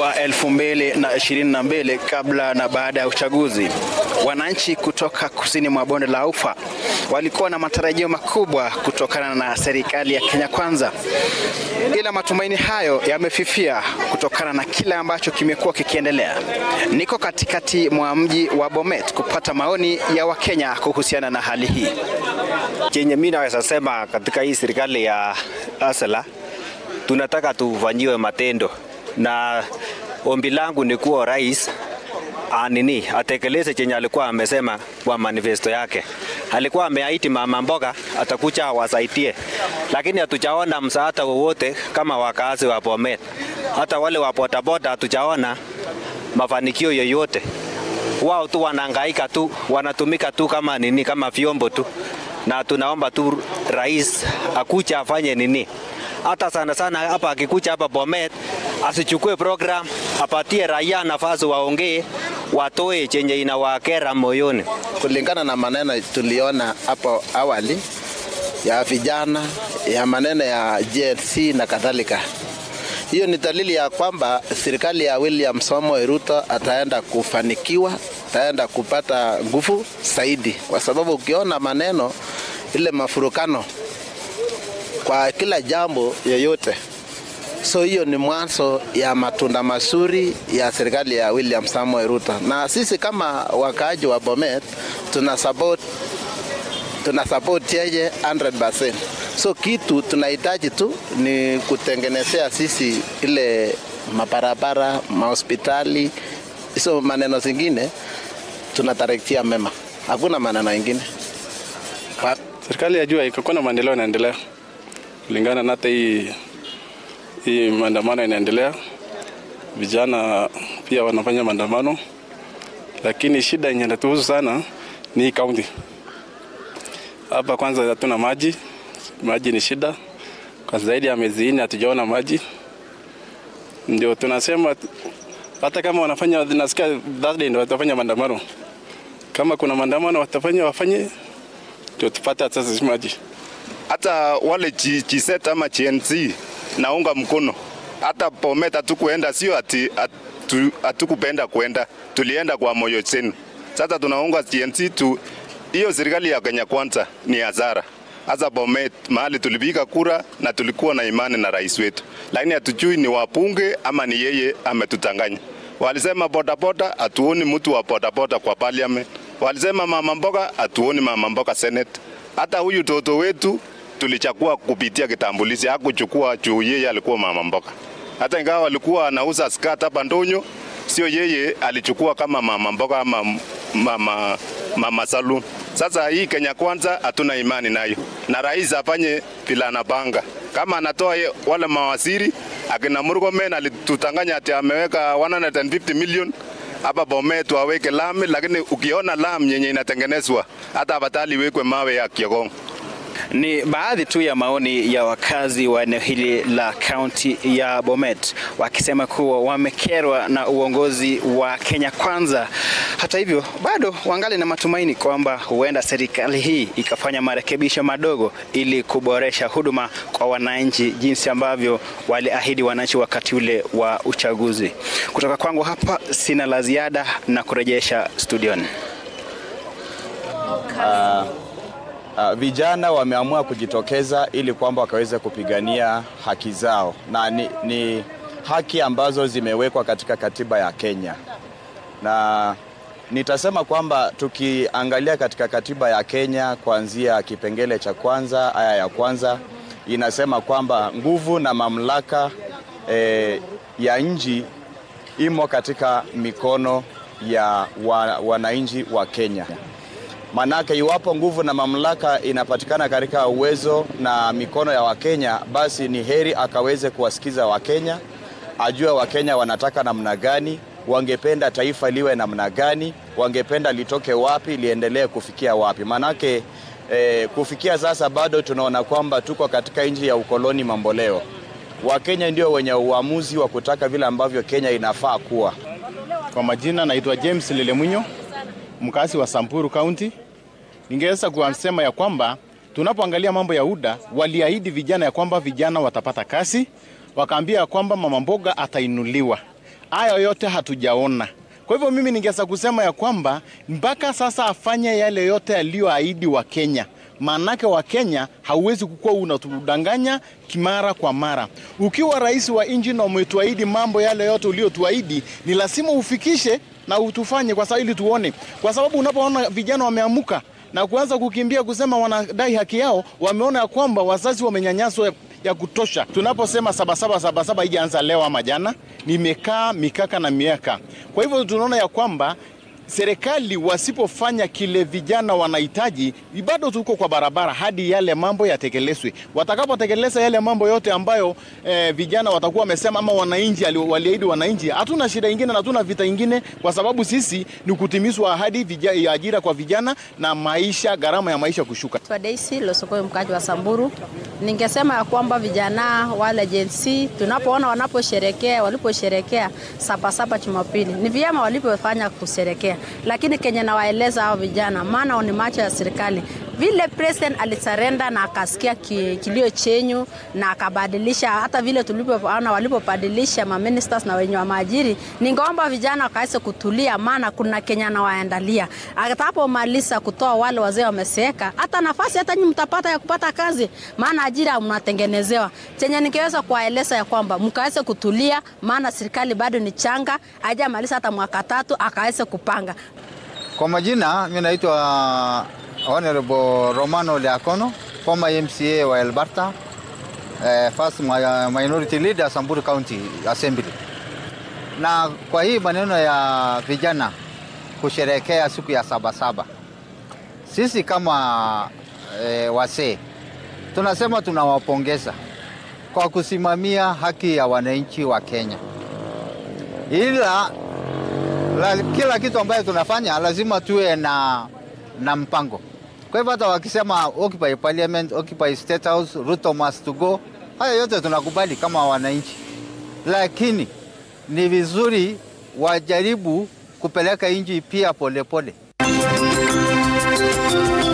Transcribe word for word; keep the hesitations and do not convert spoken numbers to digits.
wa elfu mbili na ishirini na mbili kabla na baada ya uchaguzi. Wananchi kutoka kusini mwa bonde la Ufa walikuwa na matarajio makubwa kutokana na serikali ya Kenya Kwanza. Ila matumaini hayo yamefifia kutokana na kile ambacho kimekuwa kikiendelea. Niko katikati mwa mji wa Bomet kupata maoni ya Wakenya kuhusiana na hali hii. Chenye mimi naweza sema katika hii serikali ya Asala, tunataka tufanyiwe matendo, na ombi langu ni kuwa rais anini atekeleze chenye alikuwa amesema kwa manifesto yake. Alikuwa ameahidi mama mboga atakuja wasaidie, lakini hatujaona msaada wowote kama wakazi wa Bomet. Hata wale wa bodaboda hatujaona mafanikio yoyote. Wao tu wanahangaika tu, wanatumika tu kama nini, kama vyombo tu. Na tunaomba tu rais akuja afanye nini. Hata sana sana hapa akikuja hapa Bomet asichukue program, apatie raia nafasi waongee, watoe chenye inawakera moyoni. Kulingana na maneno tuliona hapo awali ya vijana, ya maneno ya G L C na kadhalika, hiyo ni dalili ya kwamba serikali ya William Samoei Ruto ataenda kufanikiwa, ataenda kupata nguvu zaidi, kwa sababu ukiona maneno ile mafurukano kwa kila jambo yoyote. So hiyo ni mwanzo ya matunda mazuri ya serikali ya William Samoei Ruto. Na sisi kama wakaaji wa Bomet tuna support tuna support yeye one hundred percent. So kitu tunahitaji tu ni kutengenezea sisi ile mabarabara, mahospitali, hizo maneno zingine tunatarajia mema. Hakuna maneno mengine. Serikali ya jua iko na maendeleo yanaendelea. Kulingana na hata hii hii maandamano yanaendelea. Vijana pia wanafanya maandamano. Lakini shida yenye inatuhusu sana ni kaunti. Hapa kwanza hatuna maji. Maji ni shida. Kwa zaidi ya miezi nne hatujaona maji. Ndio tunasema hata kama wanafanya, nasikia Thursday ndio watafanya maandamano. Kama kuna maandamano watafanya wafanye ndio tupate sasa maji. Hata wale G Z ama G N Z naunga mkono. Hata Bomet hatukuenda, sio ati hatukupenda kuenda, tulienda kwa moyo zenu. Sasa tunaunga G N Z tu. Hiyo serikali ya Kenya Kwanza ni hasara. Hasa Bomet mahali tulipiga kura na tulikuwa na imani na rais wetu, lakini hatujui ni wabunge ama ni yeye ametutanganya. Walisema bodaboda, hatuoni mtu wa bodaboda kwa parliament. Walisema mama mboga, hatuoni mama mboga senate. Hata huyu toto wetu tulichakua kupitia kitambulisho, hakuchukua juu yeye alikuwa mama mboga. Hata ingawa alikuwa anauza skata hapa Ndonyo, sio yeye alichukua kama mama mboga ama mama mama salon. Sasa hii Kenya Kwanza hatuna imani nayo. Na rais afanye bila anapanga. Kama anatoa wale mawaziri, akina Murkomen alitutanganya ati ameweka one hundred fifty million hapa Bomet waweke lami, lakini ukiona lami yenye inatengenezwa hata abatali wekwe mawe ya Kiogong. Ni baadhi tu ya maoni ya wakazi wa eneo hili la kaunti ya Bomet wakisema kuwa wamekerwa na uongozi wa Kenya Kwanza. Hata hivyo bado wangali na matumaini kwamba huenda serikali hii ikafanya marekebisho madogo ili kuboresha huduma kwa wananchi jinsi ambavyo waliahidi wananchi wakati ule wa uchaguzi. Kutoka kwangu hapa sina la ziada na kurejesha studioni. Uh... Uh, vijana wameamua kujitokeza ili kwamba wakaweze kupigania haki zao, na ni, ni haki ambazo zimewekwa katika katiba ya Kenya. Na nitasema kwamba tukiangalia katika katiba ya Kenya kuanzia kipengele cha kwanza, aya ya kwanza, inasema kwamba nguvu na mamlaka eh, ya nchi imo katika mikono ya wa, wananchi wa Kenya. Manake iwapo nguvu na mamlaka inapatikana katika uwezo na mikono ya Wakenya, basi ni heri akaweze kuwasikiza Wakenya, ajue Wakenya wanataka namna gani, wangependa taifa liwe namna gani, wangependa litoke wapi, liendelee kufikia wapi. Manake eh, kufikia sasa bado tunaona kwamba tuko katika nchi ya ukoloni mamboleo. Wakenya ndio wenye uamuzi wa kutaka vile ambavyo Kenya inafaa kuwa. Kwa majina naitwa James Lelemunyo, mkazi wa Samburu County. Ningeweza kusema ya kwamba tunapoangalia mambo ya U D A, waliahidi vijana ya kwamba vijana watapata kazi, wakaambia kwamba mama mboga atainuliwa. haya yote hatujaona. Kwa hivyo mimi ningeweza kusema ya kwamba mpaka sasa afanye yale yote aliyoahidi wa Kenya. Maanake wa Kenya hauwezi kukua unatudanganya kimara kwa mara. Ukiwa rais wa nchi na umetuahidi mambo yale yote uliotuahidi, ni lazima ufikishe na utufanye kwa sababu ili tuone. Kwa sababu unapoona vijana wameamuka na kuanza kukimbia kusema wanadai haki yao, wameona ya kwamba wazazi wamenyanyaswa ya kutosha. Tunaposema sabasaba sabasaba haijaanza leo ama jana, nimekaa mikaka na miaka. Kwa hivyo tunaona ya kwamba serikali wasipofanya kile vijana wanahitaji, bado tuko kwa barabara hadi yale mambo yatekelezwe. Watakapotekeleza yale mambo yote ambayo eh, vijana watakuwa wamesema ama wananchi waliahidi wananchi, hatuna shida nyingine na hatuna vita nyingine, kwa sababu sisi ni kutimizwa ahadi ya ajira kwa vijana na maisha, gharama ya maisha kushuka. Kwa Daisy Losokoi, mkaji wa Samburu, ningesema ya kwamba vijana wale Gen Z tunapoona wanaposherekea, waliposherekea saba saba Jumapili, ni vyema walipofanya kusherekea. Lakini Kenya na waeleza hao vijana, maana ni macho ya serikali. Vile president alisarenda na akasikia kilio chenyu na akabadilisha, hata vile tulipoona walipobadilisha ma ministers na wenye wa maajiri, ningeomba vijana wakaanze kutulia, maana kuna Kenya na waendalia. Atakapomaliza kutoa wale wazee wameseeka, hata nafasi hata nyinyi mtapata ya kupata kazi, maana ajira mnatengenezewa. Chenye ningeweza kuwaeleza ya kwamba mkaanze kutulia, maana serikali bado ni changa, hajamaliza hata mwaka tatu akaanze kupanga. Kwa majina mimi naitwa Honorable Romano Leacono, former M C A wa Alberta, uh, first minority leader Samburu County Assembly. Na kwa hii maneno ya vijana kusherehekea siku ya saba saba, sisi kama eh, wasee tunasema tunawapongeza kwa kusimamia haki ya wananchi wa Kenya. Ila la, kila kitu ambayo tunafanya lazima tuwe na na mpango. Kwa hivyo hata wakisema occupy parliament, occupy state house, Ruto must to go, haya yote tunakubali kama wananchi. Lakini ni vizuri wajaribu kupeleka nchi pia polepole pole.